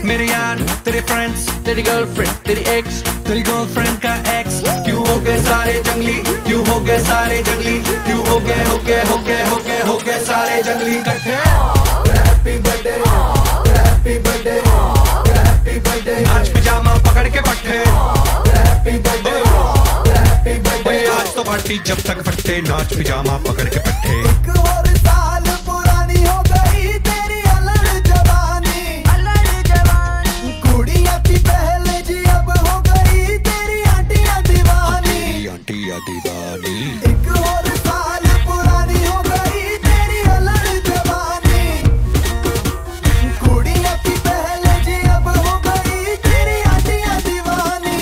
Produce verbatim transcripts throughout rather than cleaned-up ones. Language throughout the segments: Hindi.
मेरे यार, तेरे फ्रेंड्स, तेरी गर्लफ्रेंड, तेरी एक्स, तेरी गर्लफ्रेंड का एक्स, क्यों हो गए सारे जंगली, क्यों हो गए सारे जंगली, क्यों हो गए हो गए हो गए हो गए हो गए सारे जंगली इकट्ठे। Happy birthday, happy birthday, happy birthday, आज पिजामा पकड़ के पट्टे। हैप्पी बर्थडे, हैप्पी बर्थडे, आज तो पार्टी जब तक फट्टे, नाच पिजामा पकड़ के पट्टे। एक और साल पुरानी हो गई तेरी अलग जवानी, अलग जवानी, कुड़िया की पहले जी अब हो गई तेरी आंटियां दीवानी, आंटियां दीवानी। एक और साल पुरानी हो गई तेरी अलग जवानी, कुड़िया की पहले जी अब हो गई तेरी आंटियां दीवानी।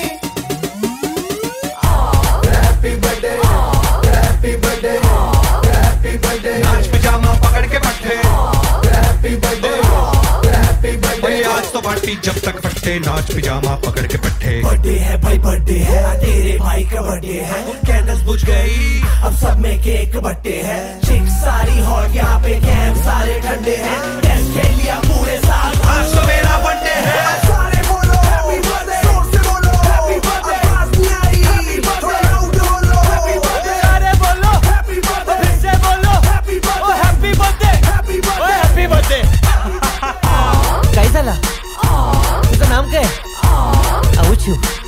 Happy birthday, happy birthday, happy birthday, नाच पिजामा पकड़ के पट्टे। हैप्पी बर्थडे, हैप्पी बर्थडे, आज तो पार्टी जब तक फट्टे, नाच पिजामा पकड़ के पट्टे। बर्थडे है भाई बर्थडे है, तेरे भाई का बर्थडे है, कैंडल्स बुझ गई अब सब में केक बट्टे है, चिक सारी हॉट यहाँ पे कैंप सारे ठंडे हैं, टेस्ट खेल लिया पूरे साल आज तो मेरा बर्थडे है। सारे बोलो हैप्पी बर्थडे, जोर से बोलो हैप्पी बर्थडे, आवाज नहीं आई हैप्पी बर्थडे, लाउड बोलो हैप्पी बर्थडे, अरे बोलो हैप्पी बर्थडे, फिर से बोलो हैप्पी ओ बर्थडे, हैप्पी बर्थडे, हैप्पी ओ बर्थडे। Happy birthday. कैसा ला? तुझं नाम काय? आऊचू